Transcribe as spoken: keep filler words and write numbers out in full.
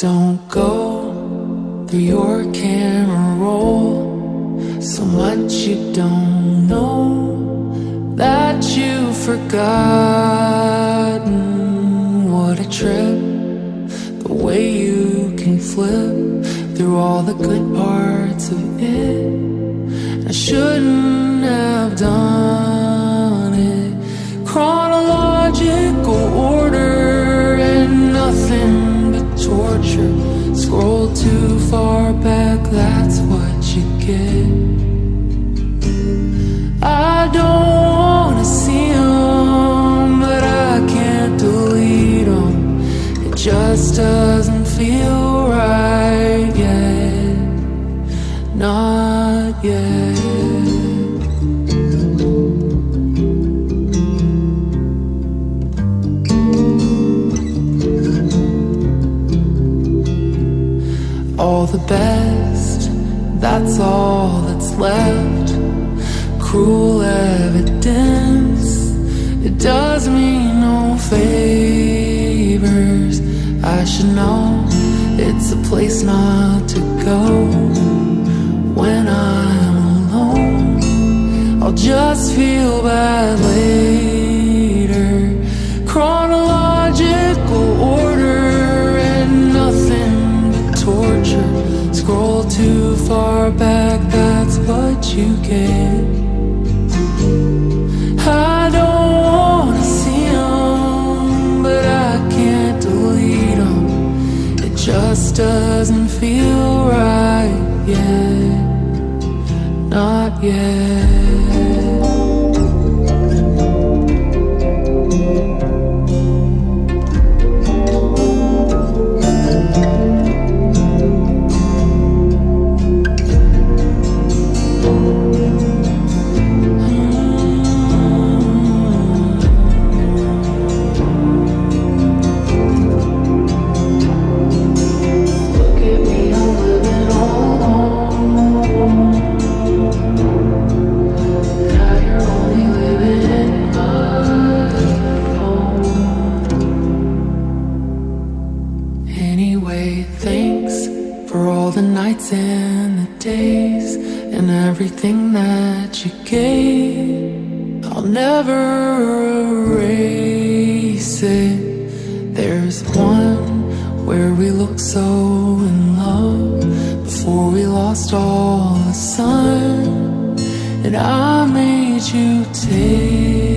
Don't go through your camera roll so much you don't know that you've forgotten what a trip. The way you can flip through all the good parts of it. I shouldn't have done it. Chronological order and nothing but torture. Scroll too far back, that's what you get. I don't wanna see them, but I can't delete them. It just doesn't feel right yet. Not yet. All the best, that's all that's left. Cruel evidence, it does me no favors. I should know it's a place not to go. When I'm alone, I'll just feel bad later. Chronological order and nothing but torture. Scroll too far back, that's what you get. I don't wanna see them, but I can't delete them. It just doesn't feel right yet. Not yet. And the days and everything that you gave, I'll never erase it. There's one where we looked so in love before we lost all the sun, and I made you take